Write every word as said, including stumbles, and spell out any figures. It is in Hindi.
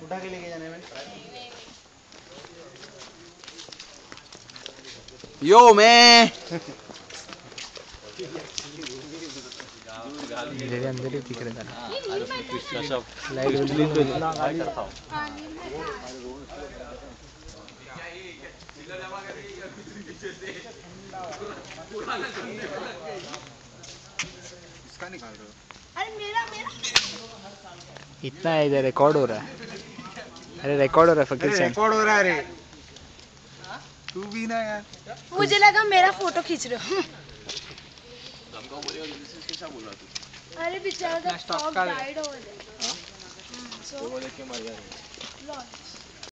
उठा के लेके जाने में। यो मैं मेरे अंदर ही दिख रहा था। लाइट करता हूँ। इसका निकाल दो। अरे मेरा मेरा इतना है इधर रिकॉर्ड हो रहा है। अरे रिकॉर्ड हो रहा है फकीर अरे से। रिकॉर्ड हो रहा है रे। तू भी ना यार। मुझे लगा मेरा फोटो खींच रहे हो। अरे बेचारा का गाइड हो गया। वो देख के मर गया।